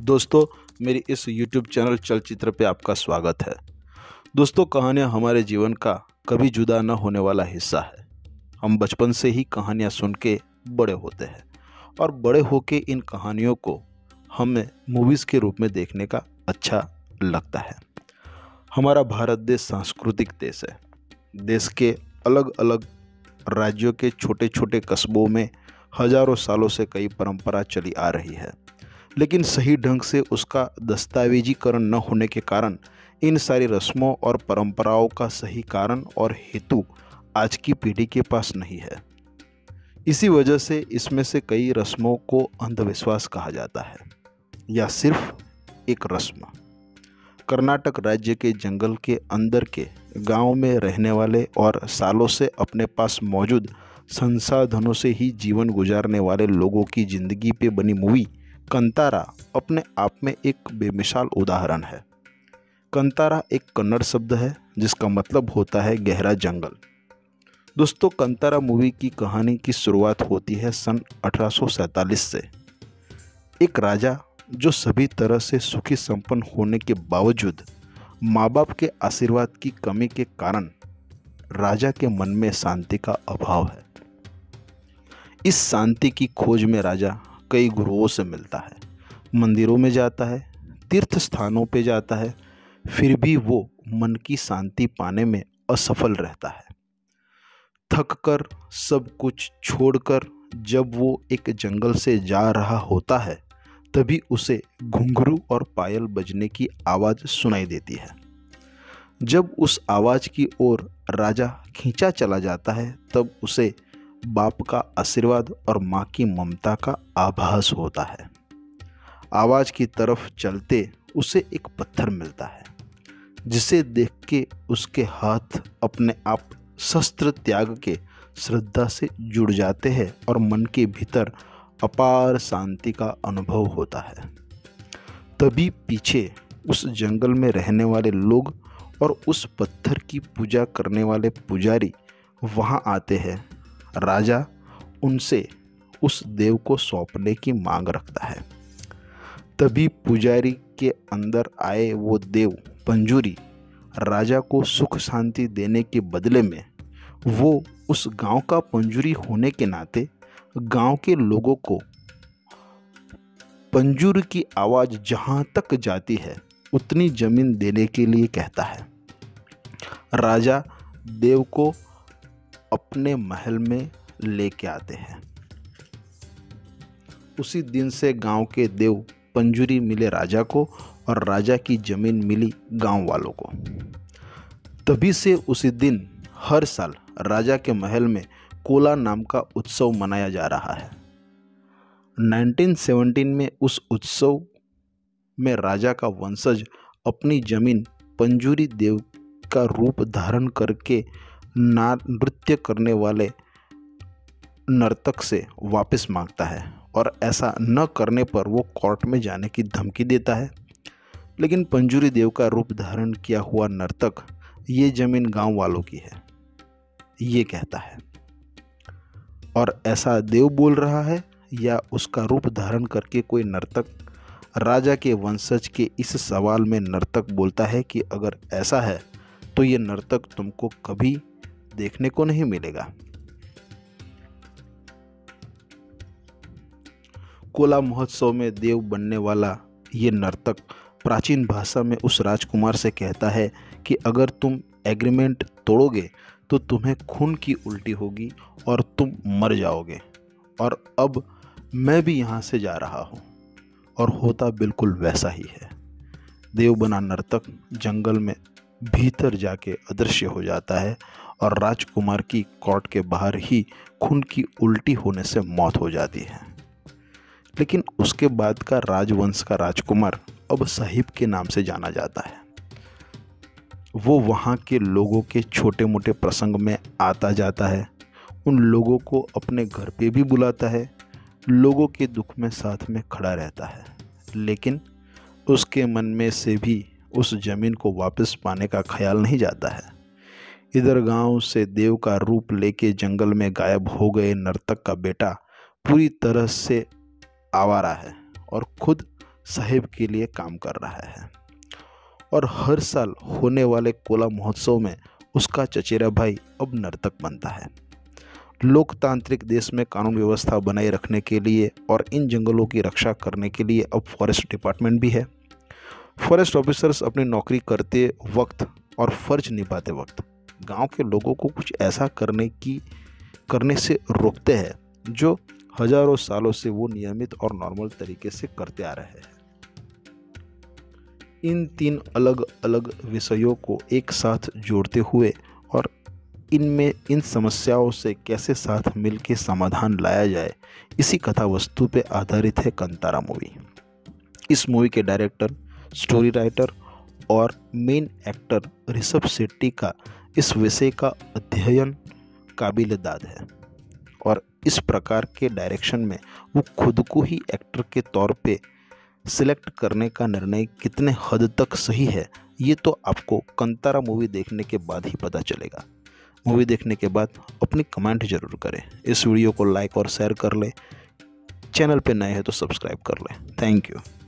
दोस्तों, मेरी इस YouTube चैनल चलचित्र पे आपका स्वागत है। दोस्तों, कहानियाँ हमारे जीवन का कभी जुदा न होने वाला हिस्सा है। हम बचपन से ही कहानियाँ सुन के बड़े होते हैं और बड़े होके इन कहानियों को हमें मूवीज़ के रूप में देखने का अच्छा लगता है। हमारा भारत देश सांस्कृतिक देश है। देश के अलग अलग राज्यों के छोटे छोटे कस्बों में हजारों सालों से कई परंपरा चली आ रही है, लेकिन सही ढंग से उसका दस्तावेजीकरण न होने के कारण इन सारी रस्मों और परंपराओं का सही कारण और हेतु आज की पीढ़ी के पास नहीं है। इसी वजह से इसमें से कई रस्मों को अंधविश्वास कहा जाता है या सिर्फ एक रस्म। कर्नाटक राज्य के जंगल के अंदर के गांव में रहने वाले और सालों से अपने पास मौजूद संसाधनों से ही जीवन गुजारने वाले लोगों की जिंदगी पे बनी मूवी कंतारा अपने आप में एक बेमिसाल उदाहरण है। कंतारा एक कन्नड़ शब्द है जिसका मतलब होता है गहरा जंगल। दोस्तों, कंतारा मूवी की कहानी की शुरुआत होती है सन 1847 से। एक राजा जो सभी तरह से सुखी संपन्न होने के बावजूद माँ बाप के आशीर्वाद की कमी के कारण राजा के मन में शांति का अभाव है। इस शांति की खोज में राजा कई गुरुओं से मिलता है, मंदिरों में जाता है, तीर्थ स्थानों पे जाता है, फिर भी वो मन की शांति पाने में असफल रहता है। थक कर सब कुछ छोड़कर जब वो एक जंगल से जा रहा होता है, तभी उसे घुंघरू और पायल बजने की आवाज़ सुनाई देती है। जब उस आवाज़ की ओर राजा खींचा चला जाता है, तब उसे बाप का आशीर्वाद और माँ की ममता का आभास होता है। आवाज़ की तरफ चलते उसे एक पत्थर मिलता है, जिसे देख के उसके हाथ अपने आप शस्त्र त्याग के श्रद्धा से जुड़ जाते हैं और मन के भीतर अपार शांति का अनुभव होता है। तभी पीछे उस जंगल में रहने वाले लोग और उस पत्थर की पूजा करने वाले पुजारी वहाँ आते हैं। राजा उनसे उस देव को सौंपने की मांग रखता है। तभी पुजारी के अंदर आए वो देव पंजूरी राजा को सुख शांति देने के बदले में वो उस गांव का पंजूरी होने के नाते गांव के लोगों को पंजूर की आवाज़ जहां तक जाती है उतनी जमीन देने के लिए कहता है। राजा देव को अपने महल में लेके आते हैं। उसी दिन से गांव के देव पंजूरी मिले राजा को और राजा की जमीन मिली गांव वालों को। तभी से उसी दिन हर साल राजा के महल में कोला नाम का उत्सव मनाया जा रहा है। 1917 में उस उत्सव में राजा का वंशज अपनी जमीन पंजूरी देव का रूप धारण करके नृत्य करने वाले नर्तक से वापस मांगता है और ऐसा न करने पर वो कोर्ट में जाने की धमकी देता है। लेकिन पंजूरी देव का रूप धारण किया हुआ नर्तक ये जमीन गांव वालों की है, ये कहता है। और ऐसा देव बोल रहा है या उसका रूप धारण करके कोई नर्तक? राजा के वंशज के इस सवाल में नर्तक बोलता है कि अगर ऐसा है तो ये नर्तक तुमको कभी देखने को नहीं मिलेगा। कोला महोत्सव में देव बनने वाला ये नर्तक प्राचीन भाषा में उस राजकुमार से कहता है कि अगर तुम एग्रीमेंट तोड़ोगे तो तुम्हें खून की उल्टी होगी और तुम मर जाओगे। और अब मैं भी यहाँ से जा रहा हूँ। और होता बिल्कुल वैसा ही है। देव बना नर्तक जंगल में भीतर जाके अदृश्य हो जाता है और राजकुमार की कोर्ट के बाहर ही खून की उल्टी होने से मौत हो जाती है। लेकिन उसके बाद का राजवंश का राजकुमार अब साहिब के नाम से जाना जाता है। वो वहाँ के लोगों के छोटे मोटे प्रसंग में आता जाता है, उन लोगों को अपने घर पे भी बुलाता है, लोगों के दुख में साथ में खड़ा रहता है। लेकिन उसके मन में से भी उस जमीन को वापस पाने का ख्याल नहीं जाता है। इधर गांव से देव का रूप लेके जंगल में गायब हो गए नर्तक का बेटा पूरी तरह से आवारा है और खुद साहिब के लिए काम कर रहा है और हर साल होने वाले कोला महोत्सव में उसका चचेरा भाई अब नर्तक बनता है। लोकतांत्रिक देश में कानून व्यवस्था बनाए रखने के लिए और इन जंगलों की रक्षा करने के लिए अब फॉरेस्ट डिपार्टमेंट भी है। फॉरेस्ट ऑफिसर्स अपनी नौकरी करते वक्त और फर्ज निभाते वक्त गांव के लोगों को कुछ ऐसा करने से रोकते हैं जो हजारों सालों से वो नियमित और नॉर्मल तरीके से करते आ रहे हैं। इन 3 अलग अलग विषयों को एक साथ जोड़ते हुए और इन समस्याओं से कैसे साथ मिलकर समाधान लाया जाए, इसी कथा वस्तु पे आधारित है कंतारा मूवी। इस मूवी के डायरेक्टर, स्टोरी राइटर और मेन एक्टर ऋषभ शेट्टी का इस विषय का अध्ययन काबिल दाद है और इस प्रकार के डायरेक्शन में वो खुद को ही एक्टर के तौर पे सिलेक्ट करने का निर्णय कितने हद तक सही है, ये तो आपको कंतारा मूवी देखने के बाद ही पता चलेगा। मूवी देखने के बाद अपनी कमेंट जरूर करें। इस वीडियो को लाइक और शेयर कर लें। चैनल पे नए हैं तो सब्सक्राइब कर लें। Thank you.